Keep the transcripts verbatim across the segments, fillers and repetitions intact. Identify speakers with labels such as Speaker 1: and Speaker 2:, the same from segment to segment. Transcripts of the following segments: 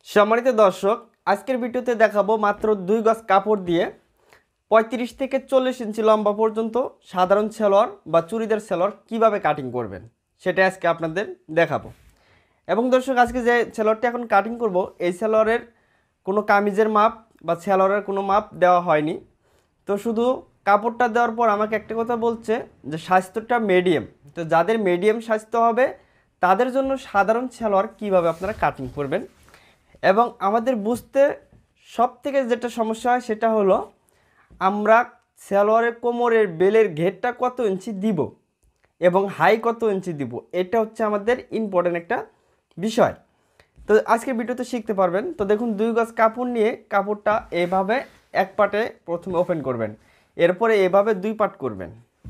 Speaker 1: সম্মানিত দর্শক, আজকের ভিডিওতে দেখাবো মাত্র দুই গজ কাপড় দিয়ে পঁয়ত্রিশ থেকে চল্লিশ ইঞ্চি লম্বা পর্যন্ত সাধারণ সালোয়ার বা চুড়িদার সালোয়ার কিভাবে কাটিং করবেন সেটা আজকে আপনাদের দেখাবো। এবং দর্শক, আজকে যে সালোয়ারটি এখন কাটিং করব এই সালোয়ারের কোনো কামিজের মাপ বা সালোয়ারের কোনো মাপ দেওয়া হয়নি। তো শুধু কাপড়টা দেওয়ার পর আমাকে একটা কথা বলছে যে স্বাস্থ্যটা মিডিয়াম, তো যাদের মিডিয়াম স্বাস্থ্য হবে তাদের জন্য সাধারণ সালোয়ার কিভাবে আপনারা কাটিং করবেন। এবং আমাদের বুঝতে সবথেকে যেটা সমস্যা হয় সেটা হলো আমরা সালোয়ারের কোমরের বেলের ঘেরটা কত ইঞ্চি দিব এবং হাই কত ইঞ্চি দিব, এটা হচ্ছে আমাদের ইম্পর্টেন্ট একটা বিষয়। তো আজকের ভিডিওতে শিখতে পারবেন। তো দেখুন, দুই গজ কাপড় নিয়ে কাপড়টা এভাবে এক পাটে প্রথমে ওপেন করবেন, এরপরে এভাবে দুই পাট করবেন।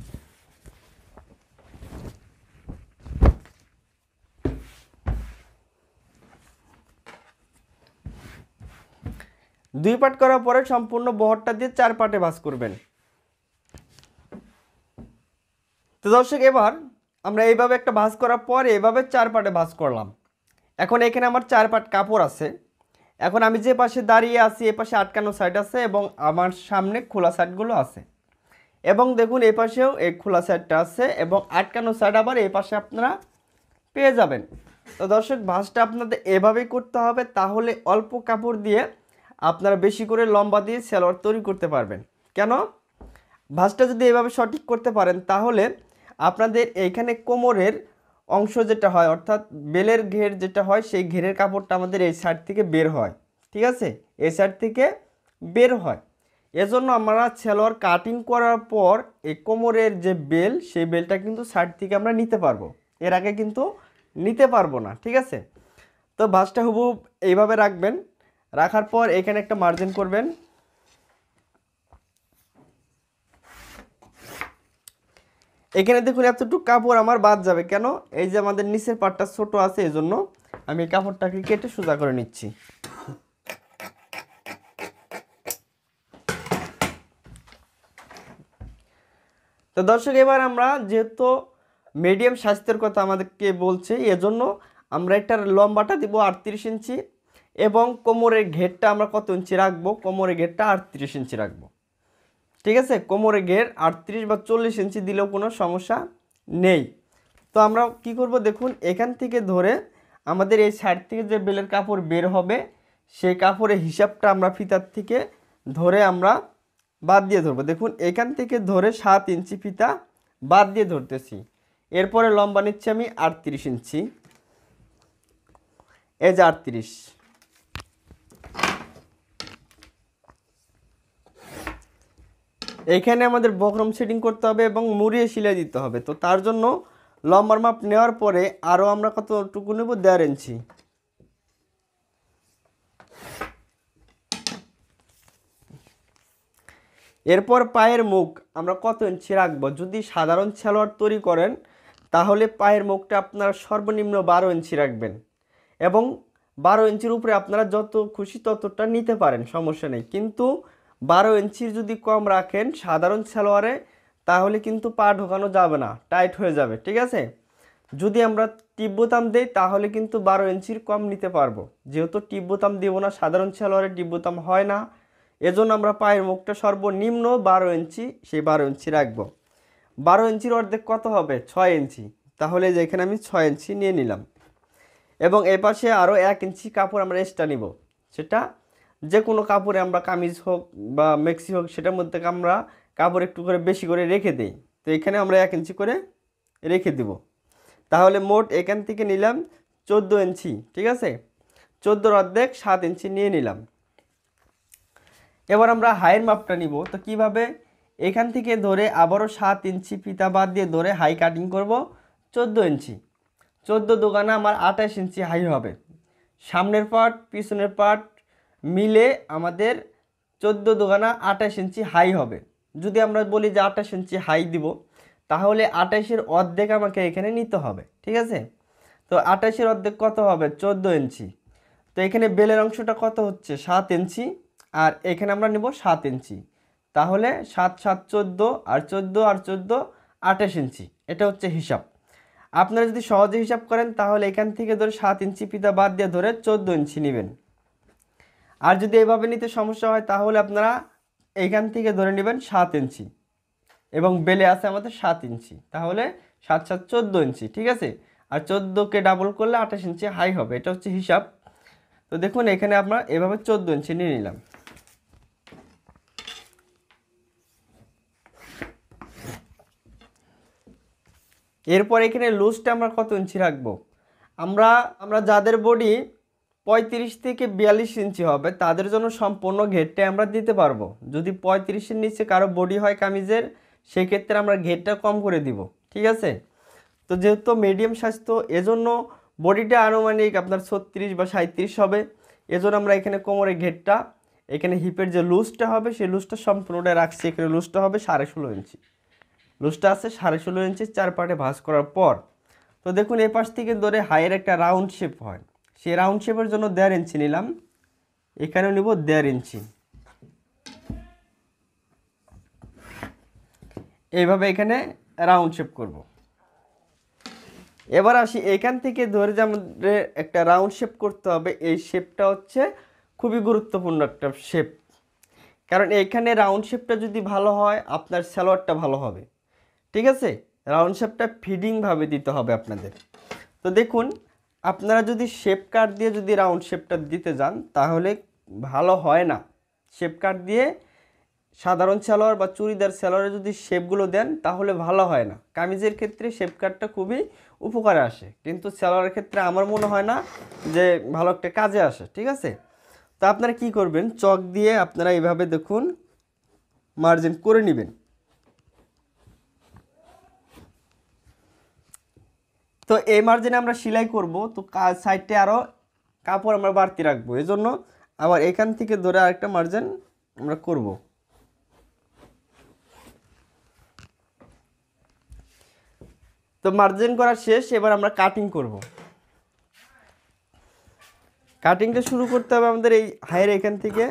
Speaker 1: দুই পাট করার পরে সম্পূর্ণ বহরটা দিয়ে চার পাটে ভাঁজ করবেন। তো দর্শক, এবার আমরা এইভাবে একটা ভাঁজ করার পরে এভাবে চার পাটে ভাঁজ করলাম। এখন এখানে আমার চার পাট কাপড় আছে। এখন আমি যে পাশে দাঁড়িয়ে আছি এ পাশে আটকানো সাইড আছে এবং আমার সামনে খোলা সাইডগুলো আছে। এবং দেখুন এই পাশেও এই খোলা সাইডটা আছে এবং আটকানো সাইড আবার এই পাশে আপনারা পেয়ে যাবেন। তো দর্শক, ভাঁজটা আপনাদের এভাবেই করতে হবে, তাহলে অল্প কাপড় দিয়ে আপনারা বেশি করে লম্বা দিয়ে সালোয়ার তৈরি করতে পারবেন। কেন? ভাঁজটা যদি এভাবে সঠিক করতে পারেন তাহলে আপনাদের এইখানে কোমরের অংশ যেটা হয় অর্থাৎ বেলের ঘের যেটা হয় সেই ঘেরের কাপড়টা আমাদের এই সাইড থেকে বের হয়। ঠিক আছে, এই সাইড থেকে বের হয়। এজন্য আমরা সালোয়ার কাটিং করার পর এই কোমরের যে বেল সেই বেলটা কিন্তু সাইড থেকে আমরা নিতে পারবো, এর আগে কিন্তু নিতে পারবো না। ঠিক আছে, তো ভাঁজটা হুবহু এইভাবে রাখবেন। রাখার পর এখানে একটা মার্জিন করবেন। এখানে দেখুন এতটুকু কাপড় আমার বাদ যাবে। কেন? এই যে আমাদের নিচের পাটটা ছোট আছে, এই জন্য আমি কাপড়টাকে কেটে সোজা করে নিচ্ছি। তো দর্শক, এবার আমরা যেহেতু মিডিয়াম স্বাস্থ্যের কথা আমাদেরকে বলছে, এজন্য আমরা এটার লম্বাটা দিব আটত্রিশ ইঞ্চি এবং কোমরের ঘেরটা আমরা কত ইঞ্চি রাখবো? কোমরের ঘেরটা আটত্রিশ ইঞ্চি রাখবো। ঠিক আছে, কোমরের ঘের আটত্রিশ বা চল্লিশ ইঞ্চি দিলেও কোনো সমস্যা নেই। তো আমরা কি করব? দেখুন, এখান থেকে ধরে আমাদের এই সাইড থেকে যে বেলের কাপড় বের হবে সেই কাপড়ের হিসাবটা আমরা ফিতার থেকে ধরে আমরা বাদ দিয়ে ধরবো। দেখুন, এখান থেকে ধরে সাত ইঞ্চি ফিতা বাদ দিয়ে ধরতেছি। এরপরে লম্বা নিচ্ছি আমি আটত্রিশ ইঞ্চি। এই যে আটত্রিশ, এইখানে আমাদের বক্রম সেটিং করতে হবে এবং মুড়িয়ে সেলাই দিতে হবে। তো তার জন্য লম্বার মাপ নেওয়ার পরে আরও আমরা কতটুকু নেব? দেড় ইঞ্চি। এরপর পায়ের মুখ আমরা কত ইঞ্চি রাখবো? যদি সাধারণ সালোয়ার তৈরি করেন তাহলে পায়ের মুখটা আপনারা সর্বনিম্ন বারো ইঞ্চি রাখবেন এবং বারো ইঞ্চির উপরে আপনারা যত খুশি ততটা নিতে পারেন, সমস্যা নেই। কিন্তু বারো ইঞ্চির যদি কম রাখেন সাধারণ সালোয়ারে তাহলে কিন্তু পা ঢোকানো যাবে না, টাইট হয়ে যাবে। ঠিক আছে, যদি আমরা টিপ বোতাম দিই তাহলে কিন্তু বারো ইঞ্চির কম নিতে পারবো। যেহেতু টিপ বোতাম দিব না, সাধারণ সালোয়ারে টিপ বোতাম হয় না, এজন্য আমরা পায়ের মুখটা সর্বনিম্ন বারো ইঞ্চি, সেই বারো ইঞ্চি রাখবো। বারো ইঞ্চির অর্ধেক কত হবে? ছয় ইঞ্চি। তাহলে যেখানে আমি ছয় ইঞ্চি নিয়ে নিলাম এবং এ পাশে আরও এক ইঞ্চি কাপড় আমরা এক্সট্রা নিব। সেটা যে কোনো কাপড়ে আমরা কামিজ হোক বা মেক্সি হোক সেটার মধ্যে আমরা কাপড় একটু করে বেশি করে রেখে দিই। তো এখানে আমরা এক ইঞ্চি করে রেখে দিব। তাহলে মোট এখান থেকে নিলাম চোদ্দো ইঞ্চি। ঠিক আছে, চোদ্দোর অর্ধেক সাত ইঞ্চি নিয়ে নিলাম। এবার আমরা হাইয়ের মাপটা নিব। তো কিভাবে? এখান থেকে ধরে আবারও সাত ইঞ্চি ফিতা বাদ দিয়ে ধরে হাই কাটিং করব চোদ্দো ইঞ্চি। চোদ্দো দোকানে আমার আঠাশ ইঞ্চি হাই হবে। সামনের পার্ট পিছনের পার্ট মিলে আমাদের চোদ্দো দোকানা আঠাশ ইঞ্চি হাই হবে। যদি আমরা বলি যে আঠাশ ইঞ্চি হাই দিব তাহলে আঠাশের অর্ধেক আমাকে এখানে নিতে হবে। ঠিক আছে, তো আঠাশের অর্ধেক কত হবে? চোদ্দো ইঞ্চি। তো এখানে বেলের অংশটা কত হচ্ছে? সাত ইঞ্চি, আর এখানে আমরা নেব সাত ইঞ্চি। তাহলে সাত সাত চোদ্দো, আর চোদ্দো আর চোদ্দো আঠাশ ইঞ্চি। এটা হচ্ছে হিসাব। আপনারা যদি সহজে হিসাব করেন তাহলে এখান থেকে ধরে সাত ইঞ্চি ফিতা বাদ দিয়ে ধরে চোদ্দো ইঞ্চি নেবেন। আর যদি এইভাবে নিতে সমস্যা হয় তাহলে আপনারা এইখান থেকে ধরে নেবেন সাত ইঞ্চি এবং বেলে আছে আমাদের সাত ইঞ্চি, তাহলে সাত সাত চোদ্দো ইঞ্চি, ঠিক আছে। আর চোদ্দোকে ডাবল করলে আঠাশ ইঞ্চি হাই হবে, এটা হচ্ছে হিসাব। তো দেখুন এখানে আমরা এভাবে চোদ্দো ইঞ্চি নিয়ে নিলাম। এরপর এখানে লুজটা আমরা কত ইঞ্চি রাখবো, আমরা আমরা যাদের বডি পঁয়ত্রিশ থেকে বিয়াল্লিশ ইঞ্চি হবে তাদের জন্য সম্পূর্ণ ঘেরটা আমরা দিতে পারবো। যদি পঁয়ত্রিশের নিচে কারো বডি হয় কামিজের, সেক্ষেত্রে আমরা ঘেরটা কম করে দিব, ঠিক আছে। তো যেহেতু মিডিয়াম স্বাস্থ্য, এজন্য বডিটা আনুমানিক আপনার ছত্রিশ বা সাঁত্রিশ হবে। এজন্য আমরা এখানে কোমরের ঘেরটা, এখানে হিপের যে লুজটা হবে সেই লুজটা সম্পূর্ণটা রাখছি। এখানে লুজটা হবে সাড়ে ষোলো ইঞ্চি, লুজটা আছে সাড়ে ষোলো ইঞ্চি চার পার্টে ভাঁজ করার পর। তো দেখুন এই পাশ থেকে ধরে হাইয়ের একটা রাউন্ড শেপ হয়, সেই রাউন্ড শেপের জন্য দেড় ইঞ্চি নিলাম, এখানেও নিব দেড় ইঞ্চি। এইভাবে এখানে রাউন্ড শেপ করব। এবার আসি এখান থেকে ধরে যে আমাদের একটা রাউন্ড শেপ করতে হবে, এই শেপটা হচ্ছে খুবই গুরুত্বপূর্ণ একটা শেপ, কারণ এখানে রাউন্ড শেপটা যদি ভালো হয় আপনার সালোয়ারটা ভালো হবে, ঠিক আছে। রাউন্ড শেপটা ফিডিংভাবে দিতে হবে আপনাদের। তো দেখুন আপনারা যদি শেপ কাট দিয়ে যদি রাউন্ড শেপটা দিতে যান তাহলে ভালো হয় না। শেপ কাট দিয়ে সাধারণ সালোয়ার বা চুড়িদার সালোয়ারে যদি শেপগুলো দেন তাহলে ভালো হয় না। কামিজের ক্ষেত্রে শেপ কাটটা খুবই উপকারে আসে, কিন্তু সালোয়ারের ক্ষেত্রে আমার মনে হয় না যে ভালো একটা কাজে আসে, ঠিক আছে। তো আপনারা কি করবেন, চক দিয়ে আপনারা এইভাবে দেখুন মার্জিন করে নেবেন। তো এই মার্জিনে আমরা সেলাই করব, তো কাজ সাইডে আরও কাপড় আমরা বাড়তি রাখবো, এই জন্য আবার এখান থেকে ধরে আরেকটা মার্জিন আমরা করব। তো মার্জিন করা শেষ, এবার আমরা কাটিং করব। কাটিংটা শুরু করতে হবে আমাদের এই হাইয়ের এখান থেকে।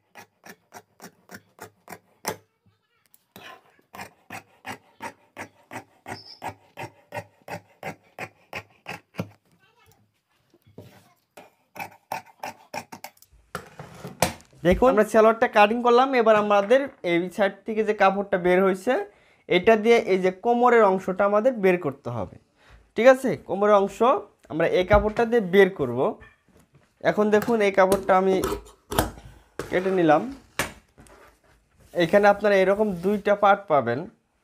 Speaker 1: দেখুন আমরা সালোয়ারটা কাটিং করলাম, এবার আমাদের এই সাইড থেকে যে কাপড়টা বের হয়েছে এটা দিয়ে এই যে কোমরের অংশটা আমাদের বের করতে হবে, ঠিক আছে। কোমরের অংশ আমরা এই কাপড়টা দিয়ে বের করব। এখন দেখুন এই কাপড়টা আমি কেটে নিলাম। এখানে আপনারা এরকম দুইটা পার্ট পাবেন।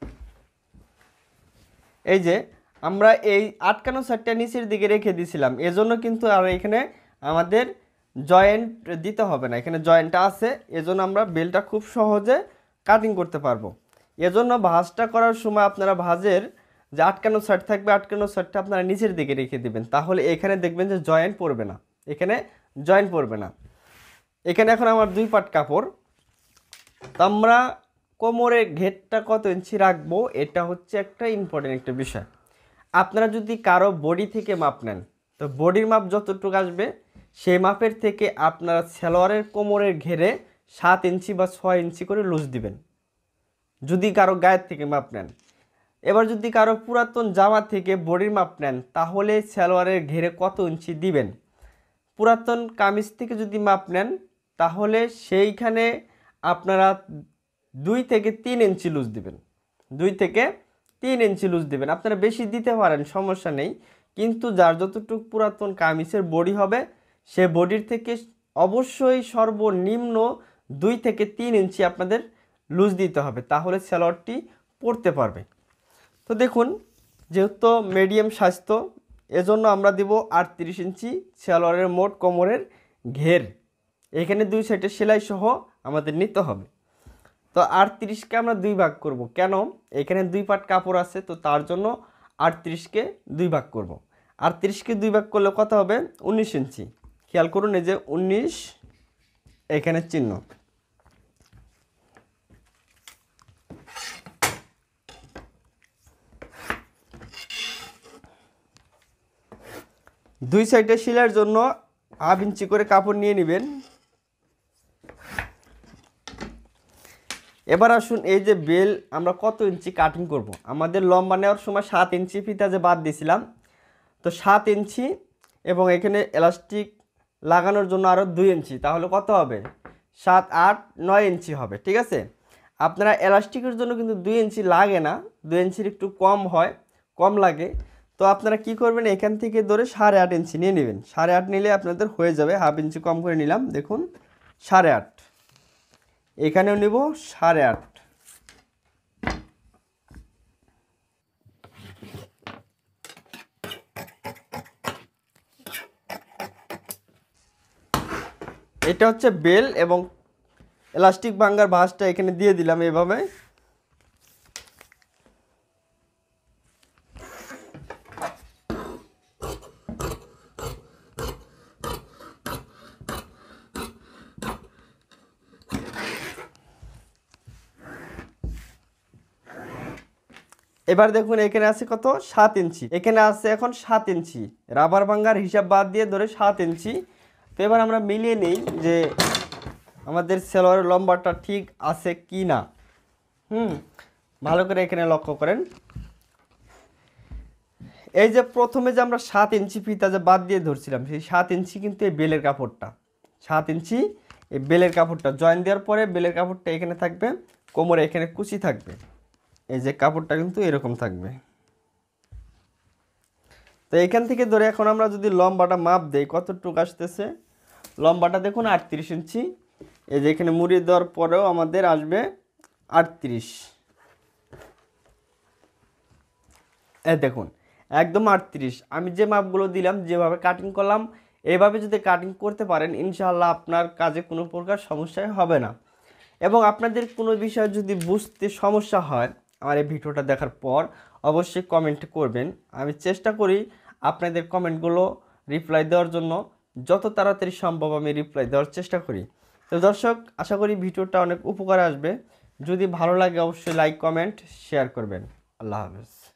Speaker 1: এই যে আমরা এই আটকানো সাইডটা নিচের দিকে রেখে দিয়েছিলাম, এজন্য কিন্তু আর এখানে আমাদের জয়েন্ট দিতে হবে না, এখানে জয়েন্টটা আছে, এজন্য আমরা বেলটা খুব সহজে কাটিং করতে পারবো। এজন্য ভাঁজটা করার সময় আপনারা ভাঁজের যে আটকানো সাইড থাকবে আটকানো সাইডটা আপনারা নিচের দিকে রেখে দিবেন, তাহলে এখানে দেখবেন যে জয়েন্ট পড়বে না, এখানে জয়েন্ট পড়বে না। এখানে এখন আমার দুই পাট কাপড়, তো আমরা কোমরের ঘেরটা কত ইঞ্চি রাখবো এটা হচ্ছে একটা ইম্পর্টেন্ট একটা বিষয়। আপনারা যদি কারো বডি থেকে মাপ নেন তো বডির মাপ যতটুকু আসবে সেই মাপের থেকে আপনারা সালোয়ারের কোমরের ঘেরে সাত ইঞ্চি বা ছয় ইঞ্চি করে লুজ দিবেন যদি কারো গায়ের থেকে মাপ নেন। এবার যদি কারো পুরাতন জামা থেকে বডির মাপ নেন তাহলে সালোয়ারের ঘেরে কত ইঞ্চি দিবেন। পুরাতন কামিজ থেকে যদি মাপ নেন তাহলে সেইখানে আপনারা দুই থেকে তিন ইঞ্চি লুজ দিবেন, দুই থেকে তিন ইঞ্চি লুজ দিবেন। আপনারা বেশি দিতে পারেন, সমস্যা নেই, কিন্তু যার যতটুকু পুরাতন কামিজের বডি হবে সে বডির থেকে অবশ্যই সর্বনিম্ন দুই থেকে তিন ইঞ্চি আপনাদের লুজ দিতে হবে, তাহলে সালোয়ারটি পরতে পারবে। তো দেখুন যেহেতু মিডিয়াম স্বাস্থ্য এজন্য আমরা দিব আটত্রিশ ইঞ্চি সালোয়ারের মোট কোমরের ঘের। এখানে দুই সাইডে সেলাই সহ আমাদের নিতে হবে। তো আটত্রিশকে আমরা দুই ভাগ করব, কেন এখানে দুই পাট কাপড় আছে তো তার জন্য আটত্রিশকে দুই ভাগ করব। আটত্রিশকে দুই ভাগ করলে কত হবে, উনিশ ইঞ্চি। খেয়াল করুন এই যে উনিশ এখানে চিহ্ন। দুই সাইডে সেলাইয়ের জন্য হাফ ইঞ্চি করে কাপড় নিয়ে নেবেন। এবার আসুন এই যে বেল আমরা কত ইঞ্চি কাটিং করব। আমাদের লম্বা নেওয়ার সময় সাত ইঞ্চি ফিতা যে বাদ দিয়েছিলাম, তো সাত ইঞ্চি এবং এখানে এলাস্টিক লাগানোর জন্য আরও দুই ইঞ্চি, তাহলে কত হবে? সাত আট নয় ইঞ্চি হবে। ঠিক আছে, আপনারা এলাস্টিকের জন্য কিন্তু দুই ইঞ্চি লাগে না, দুই ইঞ্চির একটু কম হয়, কম লাগে। তো আপনারা কি করবেন, এখান থেকে ধরে সাড়ে আট ইঞ্চি নিয়ে নেবেন। সাড়ে আট নিলে আপনাদের হয়ে যাবে, হাফ ইঞ্চি কম করে নিলাম, দেখুন সাড়ে আট, এখানেও নিব সাড়ে আট। এটা হচ্ছে বেল এবং এলাস্টিক ভাঙার ভাঁজটা এখানে দিয়ে দিলাম এভাবে। এবার দেখুন এখানে আছে কত? সাত ইঞ্চি, এখানে আছে এখন সাত ইঞ্চি, রাবার ভাঙার হিসাব বাদ দিয়ে ধরে সাত ইঞ্চি। তো এবার আমরা মিলিয়ে নিই যে আমাদের সেলোয়ারের লম্বাটা ঠিক আছে কি না। হুম ভালো করে এখানে লক্ষ্য করেন, এই যে প্রথমে যে আমরা সাত ইঞ্চি ফিতা যে বাদ দিয়ে ধরছিলাম, সেই সাত ইঞ্চি কিন্তু এই বেলের কাপড়টা, সাত ইঞ্চি এই বেলের কাপড়টা জয়েন দেওয়ার পরে বেলের কাপড়টা এখানে থাকবে, কোমরে এখানে কুচি থাকবে, এই যে কাপড়টা কিন্তু এরকম থাকবে। তো এখান থেকে ধরে এখন আমরা যদি লম্বাটা মাপ দেই কতটুকু আসতেছে, লম্বাটা দেখুন আটত্রিশ ইঞ্চি, এই যে এখানে মুড়ি দেওয়ার পরেও আমাদের আসবে আটত্রিশ, এই দেখুন একদম আটত্রিশ। আমি যে মাপগুলো দিলাম, যেভাবে কাটিং করলাম, এইভাবে যদি কাটিং করতে পারেন ইনশাআল্লাহ আপনার কাজে কোনো প্রকার সমস্যাই হবে না। এবং আপনাদের কোনো বিষয় যদি বুঝতে সমস্যা হয় আমার এই ভিডিওটা দেখার পর অবশ্যই কমেন্ট করবেন, আমি চেষ্টা করি আপনাদের কমেন্টগুলো রিপ্লাই দেওয়ার জন্য, যত তাড়াতাড়ি সম্ভব আমি রিপ্লাই দেওয়ার চেষ্টা করি। তো দর্শক, আশা করি ভিডিওটা অনেক উপকারে আসবে, যদি ভালো লাগে অবশ্যই লাইক কমেন্ট শেয়ার করবেন। আল্লাহ হাফেজ।